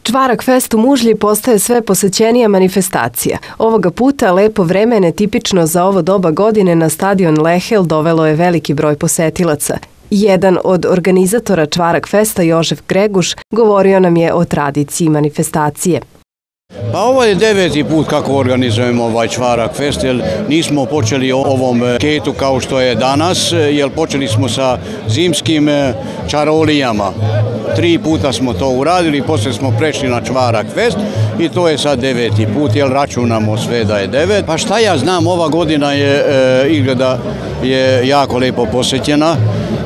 Čvarak fest u Mužlji postaje sve posećenija manifestacija. Ovoga puta lepo vreme, netipično za ovo doba godine, na stadion Lehel dovelo je veliki broj posetilaca. Jedan od organizatora Čvarak festa, Jožef Greguš, govorio nam je o tradiciji manifestacije. Pa ovo je 9. put kako organizujemo ovaj Čvarak fest, jer nismo počeli ovom ketu kao što je danas, jer počeli smo sa zimskim čarolijama. 3 puta smo to uradili, poslije smo prešli na Čvarak fest i to je sad 9. put, jer računamo sve da je 9. Pa šta ja znam, ova godina je izgleda je jako lepo posjećena,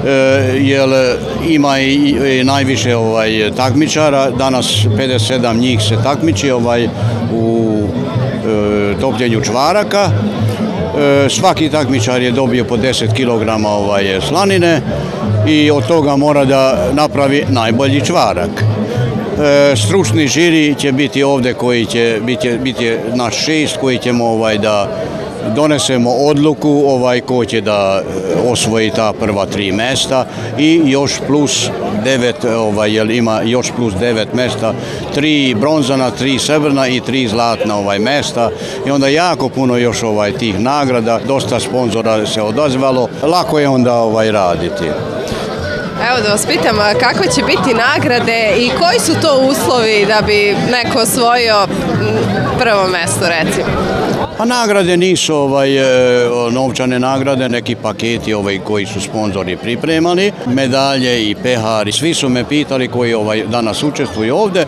jer ima i najviše takmičara. Danas 57 njih se takmiči u topljenju čvaraka. Svaki takmičar je dobio po 10 kg slanine i od toga mora da napravi najbolji čvarak. Stručni žiri će biti ovdje, koji će biti naš 6 koji ćemo da donesemo odluku ko će da osvoji ta prva 3 mesta i još plus 9, jer ima još plus 9 mesta, 3 bronzana, 3 srebrna i 3 zlatna mesta i onda jako puno još tih nagrada, dosta sponzora se odazvalo, lako je onda raditi. Evo da vas pitam, kakve će biti nagrade i koji su to uslovi da bi neko osvojio prvo mesto, recimo? Pa nagrade nisu novčane nagrade, neki paketi koji su sponzori pripremali, medalje i pehari. Svi su me pitali koji danas učestvuju ovdje,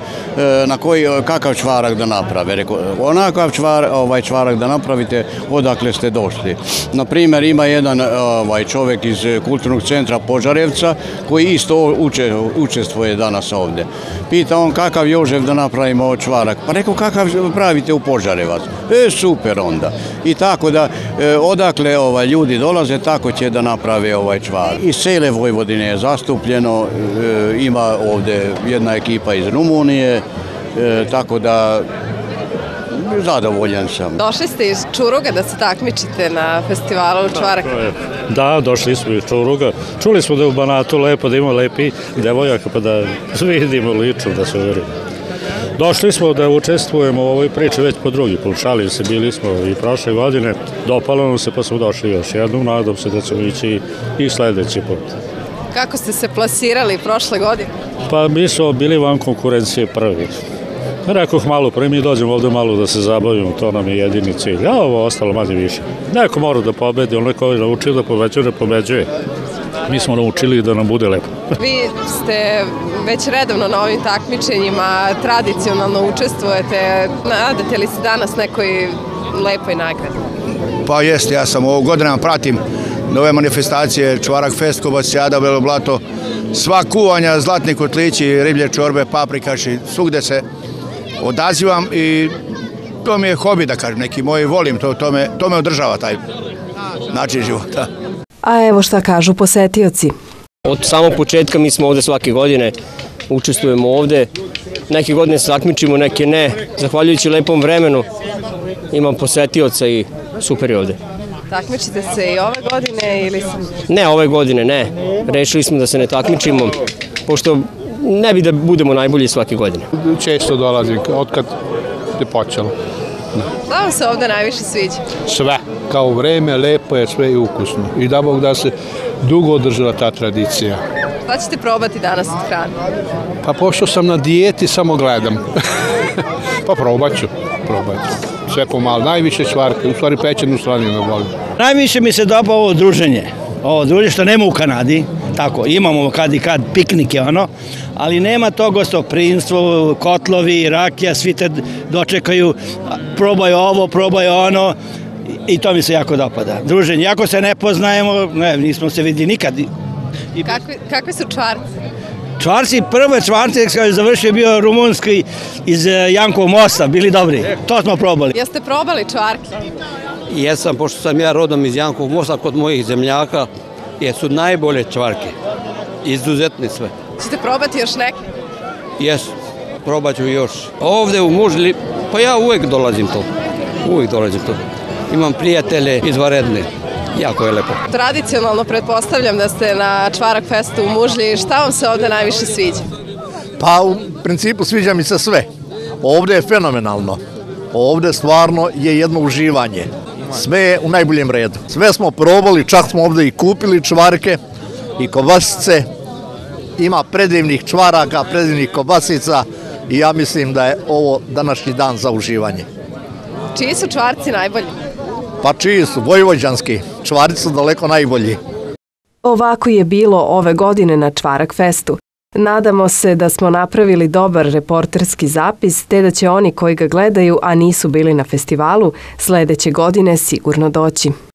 kakav čvarak da naprave. Rekao, onakav čvarak da napravite, odakle ste došli. Naprimjer, ima jedan čovjek iz Kulturnog centra Požarevca koji isto učestvuje danas ovdje. Pita on kakav Jožef da napravimo čvarak. Pa rekao, kakav pravite u Požarevac? Super onda. I tako da odakle ljudi dolaze, tako će da naprave čvarak. Iz cijele Vojvodine je zastupljeno, ima ovdje jedna ekipa iz Rumunije, tako da zadovoljan sam. Došli ste iz Čuruga da se takmičite na festivalu Čvarak? Da, došli smo iz Čuruga. Čuli smo da je u Banatu lepo, da ima lepi devojaka, pa da vidimo lično, da se uverimo. Došli smo da učestvujemo u ovoj priči već po drugi put. Šalili se, bili smo i prošle godine. Dopalo nam se, pa smo došli još jednom. Nadam se da ćemo ići i sljedeći put. Kako ste se plasirali prošle godine? Pa mi smo bili van konkurencije prvi. Rekoh malo prvi, mi dođemo ovdje malo da se zabavimo, to nam je jedini cilj. A ovo ostalo manje više. Neko mora da pobedi, on neko je naučio da pobeđuje. Mi smo naučili da nam bude lepo. Vi ste već redovno na ovim takmičenjima, tradicionalno učestvujete. Nadate li se danas nekoj lepoj nagradi? Pa jeste, ja sam ovog godina pratim nove manifestacije, Čvarak fest, Kobasijada, Belo Blato, sva kuvanja, zlatni kotlići, riblje čorbe, paprikaši, svugde se odazivam i to mi je hobi, da kažem, neki moji volim, to me održava taj način života. A evo šta kažu posetioci. Od samog početka mi smo ovdje svake godine, učestvujemo ovdje. Neke godine se takmičimo, neke ne. Zahvaljujući lepom vremenu imam posetioca i super je ovdje. Takmičite se i ove godine ili sam? Ne, ove godine ne. Rešili smo da se ne takmičimo, pošto ne bi da budemo najbolji svake godine. Često dolazim, otkad je počelo. Šta vam se ovdje najviše sviđa? Sve. Kao vreme, lepo je, sve i ukusno. I da Bog da se dugo održava ta tradicija. Šta ćete probati danas od hrane? Pa pošto sam na dijeti, samo gledam. Pa probat ću. Sve pomalo. Najviše čvarke, u stvari pečenu slaninu volim. Najviše mi se dopa ovo druženje. Ovo druženje što nema u Kanadi. Tako, imamo kad i kad piknike, ali nema to gostoprimstvo, kotlovi, rakija, svi te dočekaju, probaju ovo, probaju ono i to mi se jako dopada. Druženje, ako se ne poznajemo, nismo se vidjeli nikad. Kakvi su čvarci? Čvarci, prve čvarci, kada je završio bio rumunski iz Jankovog mosta, bili dobri. To smo probali. Jeste probali čvarke? Jesam, pošto sam ja rodom iz Jankovog mosta kod mojih zemljaka, jesu najbolje čvarke. Izuzetni sve. Ćete probati još neke? Jesu, probat ću još. Ovdje u Mužlji, pa ja uvijek dolazim to. Imam prijatelje izvanredne. Jako je lepo. Tradicionalno pretpostavljam da ste na Čvarak festu u Mužlji. Šta vam se ovdje najviše sviđa? Pa u principu sviđa mi se sve. Ovde je fenomenalno. Ovde stvarno je jedno uživanje. Sve je u najboljem redu. Sve smo probali, čak smo ovde i kupili čvarke i kobasice. Ima predivnih čvaraka, predivnih kobasica i ja mislim da je ovo današnji dan za uživanje. Čiji su čvarci najbolji? Pa čiji su? Vojvođanski. Čvarci su daleko najbolji. Ovako je bilo ove godine na Čvarak festu. Nadamo se da smo napravili dobar reporterski zapis, te da će oni koji ga gledaju, a nisu bili na festivalu, sledeće godine sigurno doći.